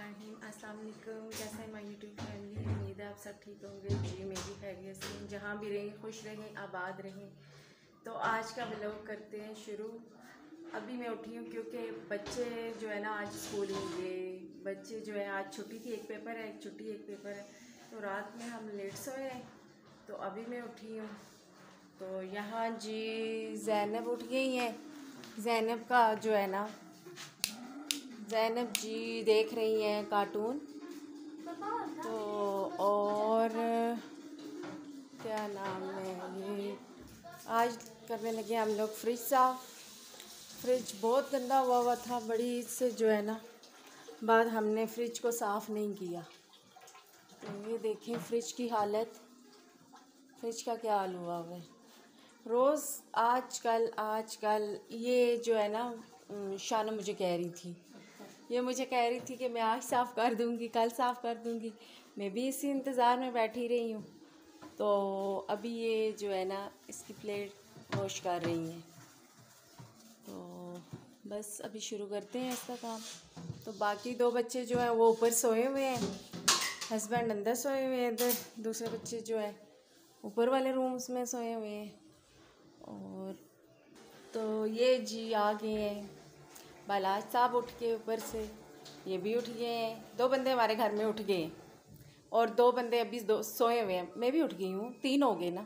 अस्सलाम वालेकुम। कैसे हैं माय यूट्यूब फैमिली? उम्मीद है आप सब ठीक होंगे। जी मैं भी खैरियत से हूँ। जहाँ भी रहें खुश रहें, आबाद रहें। तो आज का व्लॉग करते हैं शुरू। अभी मैं उठी हूँ क्योंकि बच्चे जो है ना आज स्कूल नहीं गए। बच्चे जो है आज छुट्टी थी, एक पेपर है, एक छुट्टी एक पेपर है। तो रात में हम लेट सोए हैं, तो अभी मैं उठी हूँ। तो यहाँ जी ज़ैनब उठ गई है। ज़ैनब का जो है ना, ज़ैनब जी देख रही हैं कार्टून। तो और क्या नाम है ये, आज करने लगे हम लोग फ्रिज साफ। फ्रिज बहुत गंदा हुआ था, बड़ी से जो है ना बाद हमने फ्रिज को साफ़ नहीं किया। तो ये देखें फ्रिज की हालत, फ्रिज का क्या हाल हुआ है। रोज़ आजकल ये जो है ना, शाना मुझे कह रही थी, ये मुझे कह रही थी कि मैं आज साफ़ कर दूँगी, कल साफ़ कर दूँगी। मैं भी इसी इंतज़ार में बैठी रही हूँ। तो अभी ये जो है ना इसकी प्लेट वॉश कर रही हैं। तो बस अभी शुरू करते हैं इसका काम। तो बाकी दो बच्चे जो हैं वो ऊपर सोए हुए हैं, हस्बैंड अंदर सोए हुए हैं, इधर दूसरे बच्चे जो है ऊपर वाले रूम्स में सोए हुए हैं। और तो ये जी आ गए हैं बालाज साहब उठ के ऊपर से, ये भी उठ गए हैं। दो बंदे हमारे घर में उठ गए और दो बंदे अभी सोए हुए हैं। मैं भी उठ गई हूँ, तीन हो गए ना।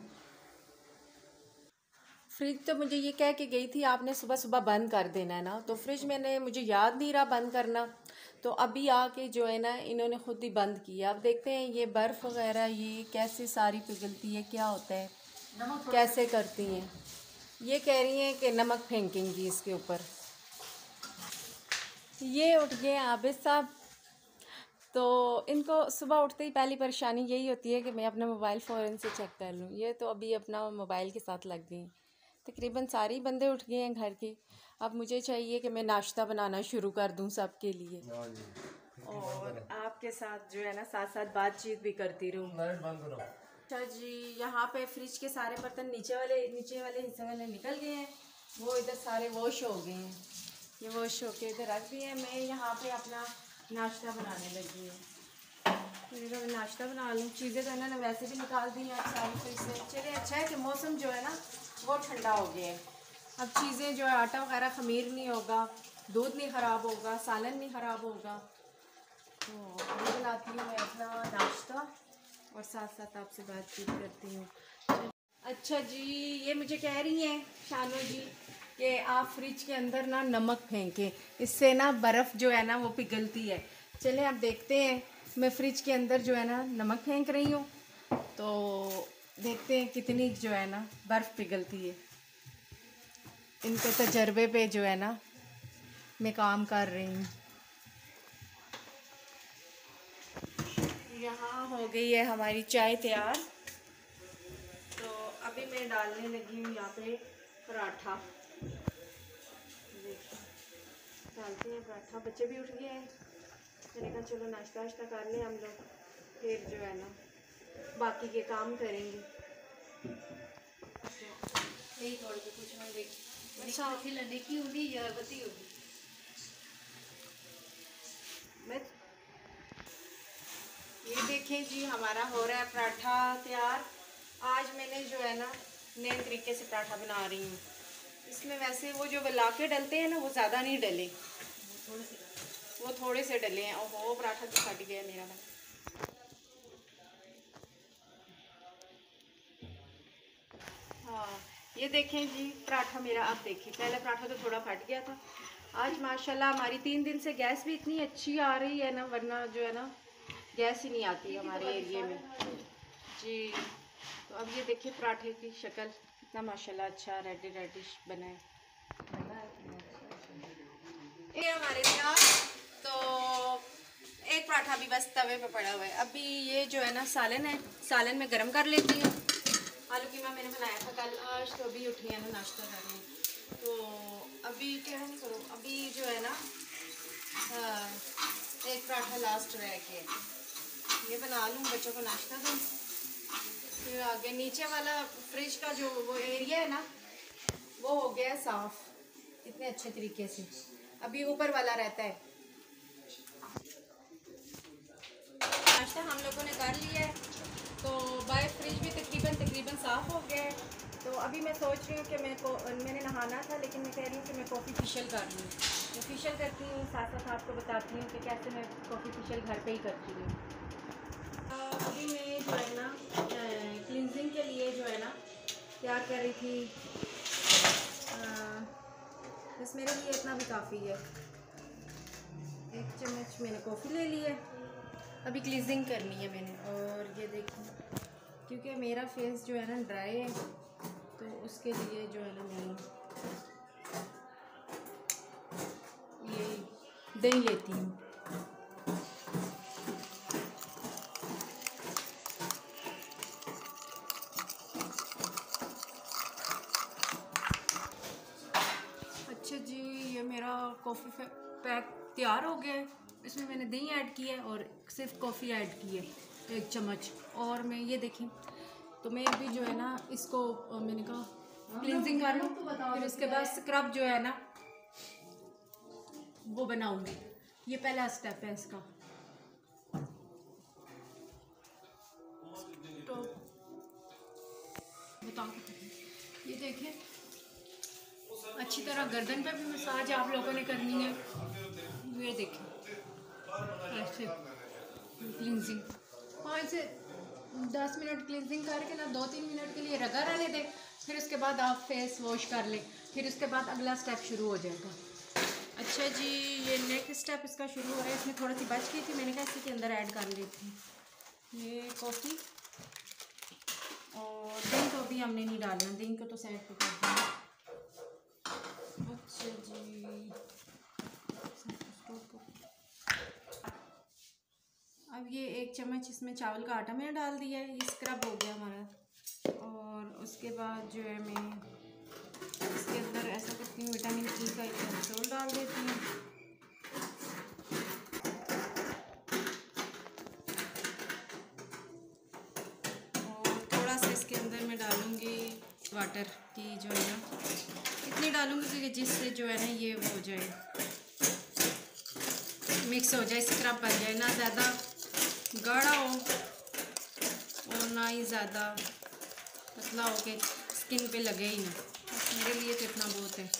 फ्रिज तो मुझे ये कह के गई थी आपने सुबह सुबह बंद कर देना है ना, तो फ्रिज मैंने मुझे याद नहीं रहा बंद करना। तो अभी आके जो है ना इन्होंने खुद ही बंद किया। अब देखते हैं ये बर्फ़ वगैरह ये कैसे सारी पिघलती है, क्या होता है, कैसे करती हैं। ये कह रही हैं कि नमक फेंकेंगी इसके ऊपर। ये उठ गए आबिद साहब। तो इनको सुबह उठते ही पहली परेशानी यही होती है कि मैं अपना मोबाइल फ़ौरन से चेक कर लूँ। ये तो अभी अपना मोबाइल के साथ लग गई। तकरीबन सारे बंदे उठ गए हैं घर के। अब मुझे चाहिए कि मैं नाश्ता बनाना शुरू कर दूँ सबके लिए, और आपके साथ जो है ना साथ साथ बातचीत भी करती रहूँ। अच्छा जी, यहाँ पे फ्रिज के सारे बर्तन नीचे वाले हिस्से वाले निकल गए हैं, वो इधर सारे वॉश हो गए हैं। ये वॉश होके इधर रख दिए हैं। मैं यहाँ पे अपना नाश्ता बनाने लगी हूँ। मेरा मैं नाश्ता बना लूँ। चीज़ें तो इन्होंने वैसे भी निकाल दी हैं सारी फ्रिज से। चलिए अच्छा है कि मौसम जो है ना वो ठंडा हो गया है। अब चीज़ें जो है आटा वगैरह ख़मीर नहीं होगा, दूध नहीं ख़राब होगा, सालन नहीं ख़राब होगा। तो अभी बनाती हूँ मैं अपना नाश्ता और साथ साथ आपसे बातचीत करती हूँ। अच्छा जी, ये मुझे कह रही हैं शानू जी कि आप फ्रिज के अंदर ना नमक फेंकें, इससे ना बर्फ़ जो है ना वो पिघलती है। चलें अब देखते हैं। मैं फ्रिज के अंदर जो है ना नमक फेंक रही हूँ, तो देखते हैं कितनी जो है ना बर्फ़ पिघलती है। इनके तजर्बे पे जो है ना मैं काम कर रही हूँ। यहाँ हो गई है हमारी चाय तैयार। तो अभी मैं डालने लगी हूँ यहाँ पे पराठा। देखिए डालते हैं पराठा। बच्चे भी उठ गए हैं, मैंने कहा चलो नाश्ता वाश्ता कर लें हम लोग, फिर जो है ना बाकी के काम करेंगे। अच्छा ये देखें जी हमारा हो रहा है पराठा तैयार। आज मैंने जो है ना नए तरीके से पराठा बना रही हूँ। इसमें वैसे वो जो लाके डलते हैं ना वो ज़्यादा नहीं डले, वो थोड़े से डले हैं। ओहो पराठा तो फट गया मेरा। हाँ ये देखें जी पराठा मेरा। अब देखिए पहले पराठा तो थोड़ा फट गया था। आज माशाल्लाह हमारी 3 दिन से गैस भी इतनी अच्छी आ रही है ना, वरना जो है ना गैस ही नहीं आती हमारे एरिए में जी। तो अब ये देखिए पराठे की शक्ल कितना माशाल्लाह अच्छा रेडिश बना है ये हमारे यहाँ। तो एक पराठा भी बस तवे पे पड़ा हुआ है। अभी ये जो है ना सालन है, सालन में गरम कर लेती हूँ। आलू कीमा मैंने बनाया था कल, आज तो अभी उठी है ना नाश्ता कर रही हूँ। तो अभी क्या नहीं करो, अभी जो है ना एक पराठा लास्ट रह गया, ये बना लूँ, बच्चों को नाश्ता दूँ। फिर आगे नीचे वाला फ्रिज का जो वो एरिया है ना वो हो गया साफ़ इतने अच्छे तरीके से। अभी ऊपर वाला रहता है। नाश्ता हम लोगों ने कर लिया है, तो बाय फ्रिज भी तकरीबन साफ़ हो गया है। तो अभी मैं सोच रही हूँ कि मैंने नहाना था, लेकिन मैं कह रही हूँ कि मैं कॉफ़ी फेशियल कर लूँ। तो फेशियल करती हूँ, साथ साथ आपको बताती हूँ कि कैसे मैं कॉफ़ी फेशियल घर पे ही करती हूँ। अभी मैं जो है ना क्लिनजिंग के लिए जो है ना तैयार कर रही थी। बस मेरे लिए इतना भी काफ़ी है। 1 चम्मच मैंने कॉफ़ी ले ली है। अभी क्लीजिंग करनी है मैंने। और ये देखो, क्योंकि मेरा फेस जो है ना ड्राई है, तो उसके लिए जो है ना मैं ये दही लेती हूँ। अच्छा जी, ये मेरा कॉफ़ी पैक तैयार हो गया है। इसमें मैंने दही ऐड की है और सिर्फ कॉफ़ी ऐड की है 1 चम्मच। और मैं ये देखें, तो मैं अभी जो है ना इसको मैंने कहा क्लींजिंग कर लूँ, फिर इसके बाद स्क्रब जो है ना वो बनाऊंगी। ये पहला स्टेप है इसका। तो बताओ, ये देखें, अच्छी तरह गर्दन पे भी मसाज आप लोगों ने करनी है। ये देखें ऐसे क्लींजिंग 5 से 10 मिनट क्लींजिंग करके ना 2-3 मिनट के लिए रगड़ रहने दें। फिर उसके बाद आप फेस वॉश कर लें। फिर उसके बाद अगला स्टेप शुरू हो जाएगा। अच्छा जी, ये नेक्स्ट स्टेप इसका शुरू हो रहा है। इसमें थोड़ी सी बच गई थी, मैंने कहा इसी के अंदर ऐड कर लेती हूँ ये कॉफ़ी। और दही तो अभी हमने नहीं डालना, दही को तो साइड पे कर देंगे। अच्छा जी, अब ये 1 चम्मच इसमें चावल का आटा मैंने डाल दिया है। ये स्क्रब हो गया हमारा। और उसके बाद जो है मैं इसके अंदर ऐसा करती हूँ, विटामिन ई का एक कैप्सूल डाल देती हूँ। और थोड़ा सा इसके अंदर मैं डालूँगी वाटर की जो है ना, इतनी डालूँगी कि जिससे जो है ना ये हो जाए, मिक्स हो जाए, स्क्रब बन जाए। ना ज़्यादा गाढ़ा हो और ना ही ज़्यादा पतला हो के स्किन पे लगे ही ना। मेरे लिए तो इतना बहुत है।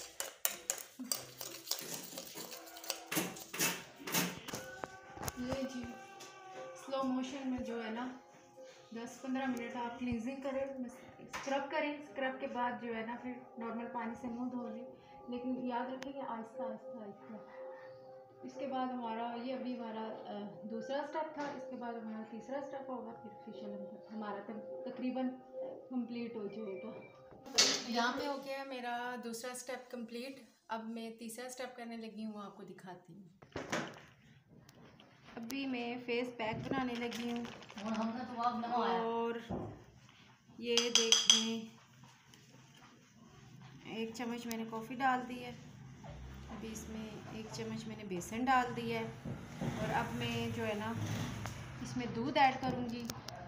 ये जी स्लो मोशन में जो है ना 10-15 मिनट आप क्लींजिंग करें, स्क्रब करें। स्क्रब के बाद जो है ना फिर नॉर्मल पानी से मुंह धो लें, लेकिन याद रखें कि आहिस्ता आहिस्ता आहिस्ता। इसके बाद हमारा ये अभी हमारा दूसरा स्टेप था। इसके बाद हमारा तीसरा स्टेप होगा, फिर फेशियल हमारा तकरीबन कंप्लीट हो जाएगा। यहाँ पे हो गया मेरा दूसरा स्टेप कंप्लीट। अब मैं तीसरा स्टेप करने लगी हूँ, आपको दिखाती हूँ। अभी मैं फेस पैक बनाने लगी हूँ। और ये देखें, 1 चम्मच मैंने कॉफ़ी डाल दी है। अभी इसमें 1 चम्मच मैंने बेसन डाल दिया है। और अब मैं जो है ना इसमें दूध ऐड करूँगी।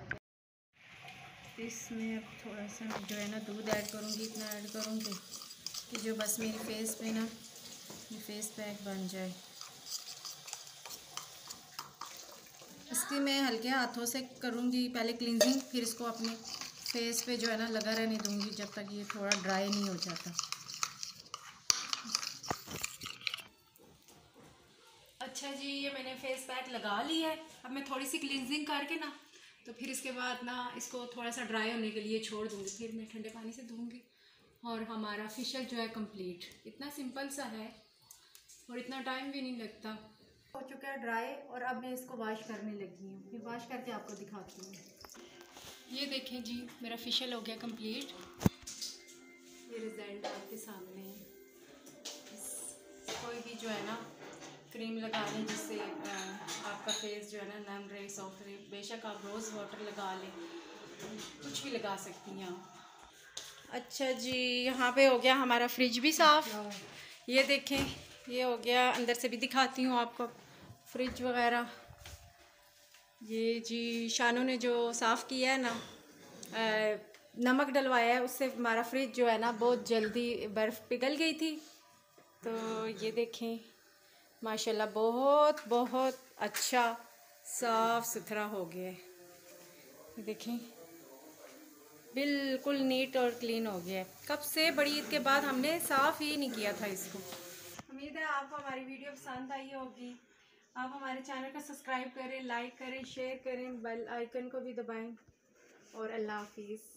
इसमें अब थोड़ा सा जो है ना दूध ऐड करूँगी। इतना ऐड करूँगी कि जो बस मेरी फेस पे ना ये फेस पैक बन जाए। इसकी मैं हल्के हाथों से करूँगी पहले क्लींजिंग, फिर इसको अपने फेस पे जो है ना लगा रहने दूँगी जब तक ये थोड़ा ड्राई नहीं हो जाता। अच्छा जी, ये मैंने फेस पैक लगा लिया है। अब मैं थोड़ी सी क्लींजिंग करके ना, तो फिर इसके बाद ना इसको थोड़ा सा ड्राई होने के लिए छोड़ दूँगी। फिर मैं ठंडे पानी से धोऊँगी और हमारा फेशियल जो है कंप्लीट। इतना सिंपल सा है और इतना टाइम भी नहीं लगता। हो चुका है ड्राई, और अब मैं इसको वॉश करने लगी हूँ। फिर वॉश करके आपको दिखाती हूँ। ये देखें जी, मेरा फेशियल हो गया कंप्लीट। ये रिज़ल्ट आपके सामने है। कोई भी जो है ना क्रीम लगा लें जिससे आपका फेस जो है ना नम रहे, सॉफ्ट रहे। बेशक आप रोज़ वाटर लगा लें, कुछ भी लगा सकती हैं आप। अच्छा जी, यहाँ पे हो गया हमारा फ्रिज भी साफ़। ये देखें, ये हो गया। अंदर से भी दिखाती हूँ आपको फ्रिज वगैरह। ये जी शानू ने जो साफ़ किया है ना, नमक डलवाया है, उससे हमारा फ्रिज जो है ना बहुत जल्दी बर्फ़ पिघल गई थी। तो ये देखें, माशाल्लाह बहुत बहुत अच्छा साफ सुथरा हो गया है। देखें बिल्कुल नीट और क्लीन हो गया है। कब से बड़ी ईद के बाद हमने साफ ही नहीं किया था इसको। उम्मीद है आपको हमारी वीडियो पसंद आई होगी। आप हमारे चैनल को सब्सक्राइब करें, लाइक करें, शेयर करें, बेल आइकन को भी दबाएं और अल्लाह हाफिज़।